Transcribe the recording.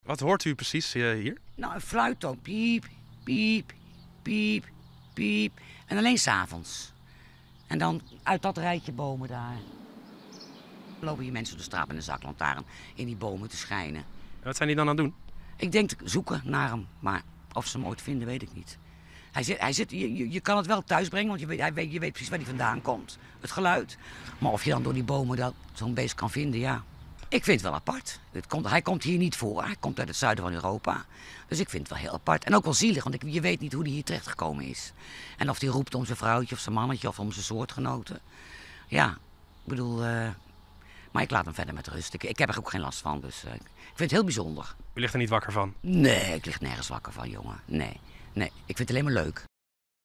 Wat hoort u precies hier? Nou, een fluittoon. Piep, piep, piep, piep. En alleen 's avonds. En dan uit dat rijtje bomen daar lopen hier mensen door de straat met een zaklantaarn in die bomen te schijnen. En wat zijn die dan aan het doen? Ik denk zoeken naar hem, maar of ze hem ooit vinden, weet ik niet. Je kan het wel thuis brengen, want je weet precies waar hij vandaan komt. Het geluid. Maar of je dan door die bomen zo'n beest kan vinden, ja. Ik vind het wel apart. Hij komt hier niet voor. Hij komt uit het zuiden van Europa. Dus ik vind het wel heel apart. En ook wel zielig, want je weet niet hoe hij hier terechtgekomen is. En of hij roept om zijn vrouwtje of zijn mannetje of om zijn soortgenoten. Ja, ik bedoel... Maar ik laat hem verder met rust. Ik heb er ook geen last van, dus ik vind het heel bijzonder. U ligt er niet wakker van? Nee, ik lig nergens wakker van, jongen. Nee, ik vind het alleen maar leuk.